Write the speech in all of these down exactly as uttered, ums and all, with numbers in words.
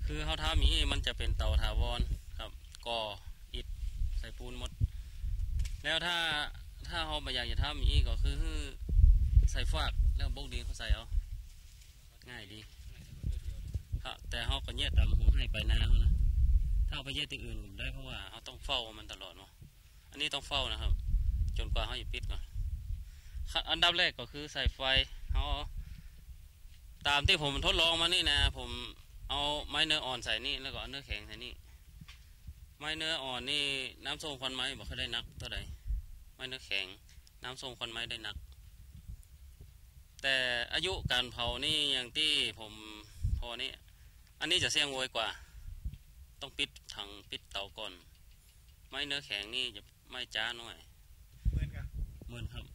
คือเขาท้ามีมันจะเป็นเตาถาวรครับก่ออิฐใส่ปูนหมดแล้วถ้าถ้าเขาไม่อยากจะท้ามีก็คือใส่ฟากแล้วบกดีเขาใส่เอาง่ายดีครับแต่เขาก็แยกตามหูให้ไปนาเขานะถ้าเอาไปแยกที่อื่นได้เพราะว่าเขาต้องเฝ้ามันตลอดเนาะอันนี้ต้องเฝ้านะครับจนกว่าเขาจะปิดก่อนอันดับแรกก็คือใส่ไฟเขาตามที่ผมทดลองมานี่นะผมเอาไม้เนื้ออ่อนใส่นี่แล้วก็เอาเนื้อแข็งใส่นี่ไม้เนื้ออ่อนนี่น้ำส้มควันไม้บอกเขาได้นักเท่าไหร่ไม้เนื้อแข็งน้ำส้มควันไม้ได้นักแต่อายุการเผานี่อย่างที่ผมพอนี่อันนี้จะเสี่ยงโวยกว่าต้องปิดถังปิดเตาก่อนไม้เนื้อแข็งนี่จะไม่จ้าหน่อยเหมือนกันเหมือนครับ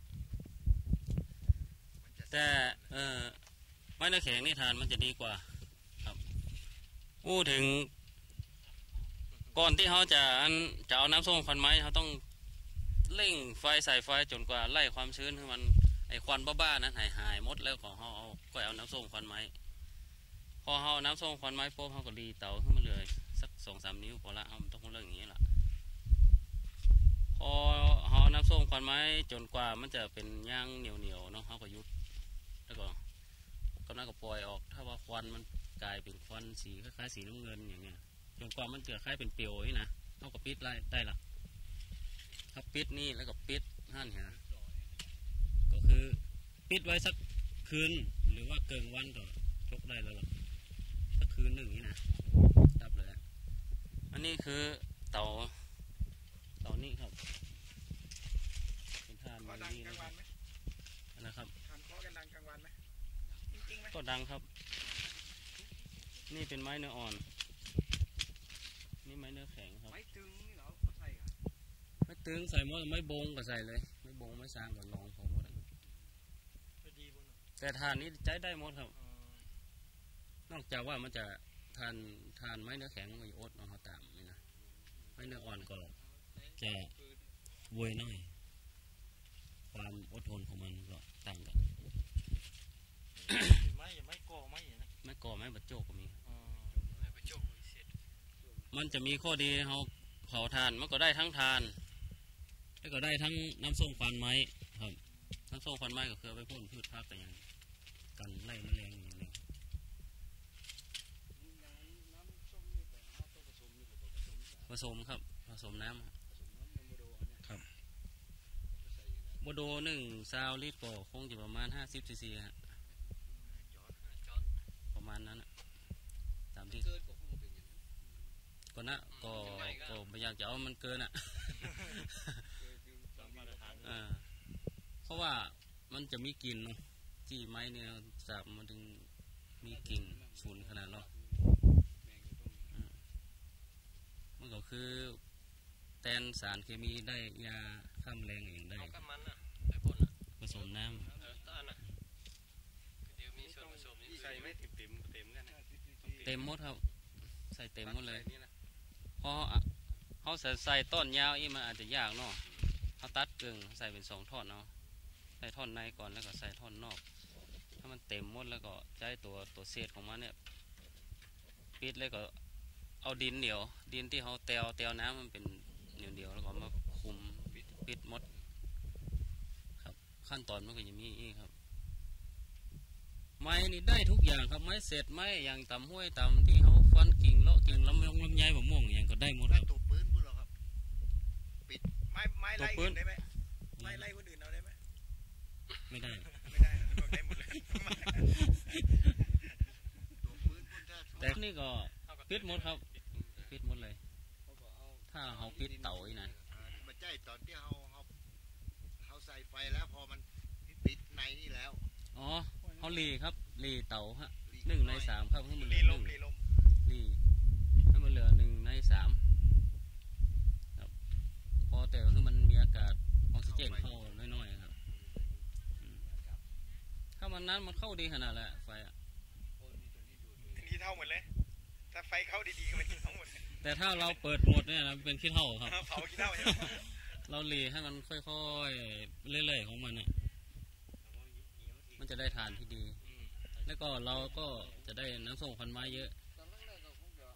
แต่เออไม้เนื้อแข็งนี่ทานมันจะดีกว่าครับอู้ถึงก่อนที่เขาจะจะเอาน้ำส้มควันไม้เขาต้องเร่งไฟใส่ไฟจนกว่าไล่ความชื้นให้มันไอควันบ้าๆนั้นหายหายหมดแล้วของเขาเอาก็เอาน้ำส้มควันไม้พอเขาน้ำส้มควันไม้ปุ๊บเขาก็รีเตาขึ้นมาเลยสักสองสามนิ้วพอละเขาต้องเรื่องอย่างนี้แหละพอเขาน้ำส้มควันไม้จนกว่ามันจะเป็นย่างเหนียวเหนียวเนาะเขาก็ยุดแล้วก็ก็น่าก็ปล่อยออกถ้าว่าควันมันกลายเป็นควันสีคล้ายๆสีน้ำเงินอย่างเงี้ยจนกว่ามันจะคล้ายเป็นเปลวนี่นะเขาก็ปิดได้ได้ละถ้าปิดนี่แล้วก็ปิดนั่นฮะก็คือปิดไว้สักคืนหรือว่าเกินวันก็ชกได้แล้วล่ะสักคืนหนึ่งนี่นะดับเลยอันนี้คือเตาเตานี่ครับเป็นทานมาดีนะครับนะครับทานเคาะกันดังกลางวันไหมจริงๆไหมก็ดังครับนี่เป็นไม้เนื้ออ่อนนี่ไม้เนื้อแข็งครับไม้ตึงนี่เหรอใส่กันไม้ตึงใส่หมดไม้บงก็ใส่เลยไม้บงไม้สร้างก็ลองของหมดแต่ทานนี้ใช้ได้หมดครับนอกจากว่ามันจะทานทานไม้เนื้อแข็งมันจะอดเอาเขาตามนี่นะไม้เนื้ออ่อนก็จะเวยน้อยความอดทนของมันก็ต่างกันไม้อย่าไม้ก่อไม้อย่างนั้นไม้ก่อไม้บัดโจกก็มีมันจะมีข้อดีเขาเผาทานมันก็ได้ทั้งทานแล้วก็ได้ทั้งน้ำส้มควันไม้ครับน้ำส้มควันไม้ก็คือไปพ่นพืชพักอย่างกันไล่แมลงอย่างนี้ผสมครับผสมน้ำครับโมโดหนึ่งซาวลิตรก็คงจะประมาณห้าสิบซีซีฮะประมาณนั้นตามที่ก็นะก็ก็ไม่อยากจะเอามันเกินอ่ะเพราะว่ามันจะมีกลิ่นเนาะที่ไม้เนี่ยสาบมันถึงมีกลิ่นฉุนขนาดเนาะมันก็คือแทนสารเคมีได้ยาฆ่าแมลงอย่างได้ผสมน้ำใส่ไม่เต็มเต็มเต็มกันเต็มหมดครับใส่เต็มหมดเลยเพราะเขาใส่ใส่ต้นยาวอีมันอาจจะยากเนาะเขาตัดกึ่งใส่เป็นสองท่อนเนาะใส่ท่อนในก่อนแล้วก็ใส่ท่อนนอกถ้ามันเต็มหมดแล้วก็ใช้ตัวตัวเศษของมันเนี่ยปิดเลยก็เอาดินเหนียวดินที่เขาเตวเตวน้ำมันเป็นเหนียวเดียวแล้วก็มาคุมปิดหมดครับขั้นตอนมันก็จะมีนี่ครับไม้นี่ได้ทุกอย่างครับไม้เศษไม้อย่างต่ำห้วยต่ำที่เขาฟันกิ่งเลาะกิ่งลำยองลำไยแบบม่วงอย่างก็ได้หมดครับตัวปืนพูดหรอครับปิดไม้ไม้ไล่อื่นได้ไหมไม้ไล่คนอื่นเอาได้ไหมไม่ได้ไม่ได้ได้หมดเลยตัวปืนแต่นี่ก็ปิดหมดครับปิดหมดเลยถ้าเขาปิดเตาอีนะมันใจตอนที่เขาเขาเขาใส่ไฟแล้วพอมันปิดในนี่แล้วอ๋อเขาลีครับลีเตาฮะหนึ่งในสามครับให้มันเหลือหนึ่งลีให้มันเหลือหนึ่งในสามครับพอแต่คือมันมีอากาศออกซิเจนเข้าน้อยๆครับถ้ามันนั้นมันเข้าดีขนาดแหละไฟอ่ะดีเท่าหมดเลยถ้าไฟเข้าดีๆก็เป็นขี้เท่าหมดแต่ถ้าเราเปิดหมดเนี่ยนะเป็นขี้เท่าครับเผาขี้เท่าเราลีให้มันค่อยๆเรื่อยๆของมันอ่ะมันจะได้ทานที่ดีแล้วก็เราก็จะได้น้ำส้มควันไม้เยอะต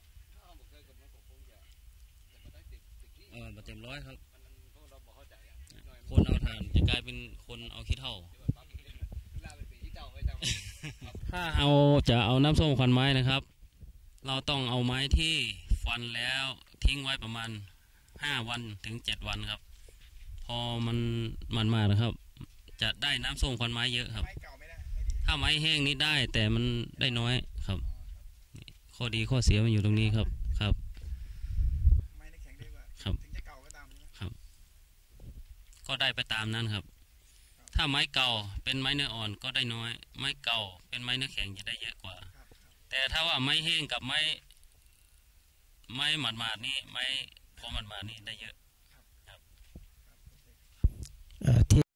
เออมาเต็มร้อยครับคนเอาถ่านจะกลายเป็นคนเอาขี้เถ้าถ้าเอาจะเอาน้ำส้มควันไม้นะครับเราต้องเอาไม้ที่ฟันแล้วทิ้งไว้ประมาณห้าวันถึงเจ็ดวันครับพอมันมันมานะครับจะได้น้ำส้มควันไม้เยอะครับถ้าไม้แห้งนี้ได้แต่มันได้น้อยครับข้อดีข้อเสียมันอยู่ตรงนี้ครับครับครับครับก็ได้ไปตามนั้นครับถ้าไม้เก่าเป็นไม้เนื้ออ่อนก็ได้น้อยไม้เก่าเป็นไม้เนื้อแข็งจะได้เยอะกว่าแต่ถ้าว่าไม้แห้งกับไม้ไม้หมาดหมาดนี่ไม้พอหมาดหมาดนี่ได้เยอะครับ